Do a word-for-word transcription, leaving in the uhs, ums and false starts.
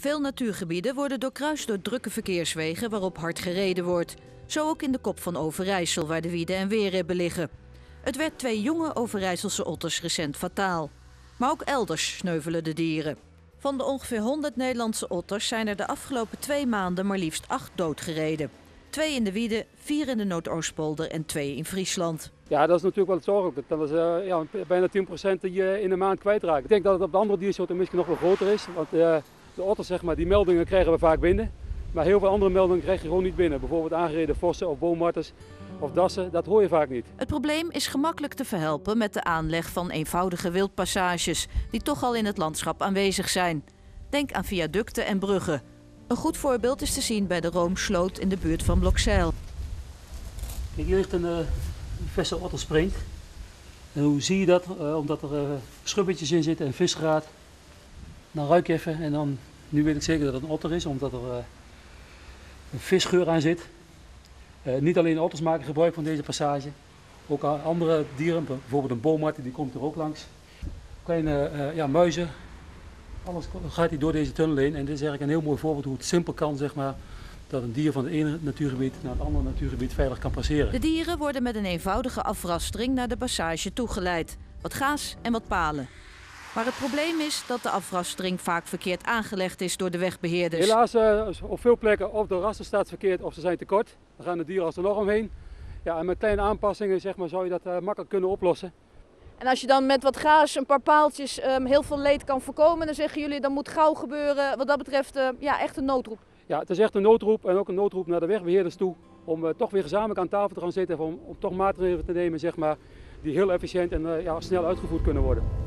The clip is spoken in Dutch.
Veel natuurgebieden worden doorkruist door drukke verkeerswegen waarop hard gereden wordt. Zo ook in de kop van Overijssel, waar de Wieden en Weerribben liggen. Het werd twee jonge Overijsselse otters recent fataal. Maar ook elders sneuvelen de dieren. Van de ongeveer honderd Nederlandse otters zijn er de afgelopen twee maanden maar liefst acht doodgereden. Twee in de Wieden, vier in de Noordoostpolder en twee in Friesland. Ja, dat is natuurlijk wel zorgelijk. Dat is uh, ja, bijna tien procent die je in een maand kwijtraakt. Ik denk dat het op de andere diersoorten misschien nog wel groter is. Want uh, de otters, zeg maar, die meldingen krijgen we vaak binnen. Maar heel veel andere meldingen krijg je gewoon niet binnen. Bijvoorbeeld aangereden vossen of boommarters of dassen, dat hoor je vaak niet. Het probleem is gemakkelijk te verhelpen met de aanleg van eenvoudige wildpassages, die toch al in het landschap aanwezig zijn. Denk aan viaducten en bruggen. Een goed voorbeeld is te zien bij de Roomsloot in de buurt van Blokzijl. Kijk, hier ligt een uh, verse ottersprint. En hoe zie je dat? Uh, omdat er uh, schubbetjes in zitten en visgraat. Dan ruik je even en dan, nu weet ik zeker dat het een otter is, omdat er uh, een visgeur aan zit. Uh, niet alleen otters maken gebruik van deze passage, ook andere dieren, bijvoorbeeld een boommarter, die komt er ook langs. Kleine uh, ja, muizen, alles gaat hier door deze tunnel heen. En dit is eigenlijk een heel mooi voorbeeld hoe het simpel kan, zeg maar, dat een dier van het ene natuurgebied naar het andere natuurgebied veilig kan passeren. De dieren worden met een eenvoudige afrastering naar de passage toegeleid. Wat gaas en wat palen. Maar het probleem is dat de afrastering vaak verkeerd aangelegd is door de wegbeheerders. Helaas uh, op veel plekken of de raster staat verkeerd of ze zijn te kort. Dan gaan de dieren alsnog omheen. Ja, en met kleine aanpassingen, zeg maar, zou je dat uh, makkelijk kunnen oplossen. En als je dan met wat gaas, een paar paaltjes, um, heel veel leed kan voorkomen, dan zeggen jullie dat moet gauw gebeuren. Wat dat betreft uh, ja, echt een noodroep. Ja, het is echt een noodroep en ook een noodroep naar de wegbeheerders toe. Om uh, toch weer gezamenlijk aan tafel te gaan zitten, om, om toch maatregelen te nemen, zeg maar, die heel efficiënt en uh, ja, snel uitgevoerd kunnen worden.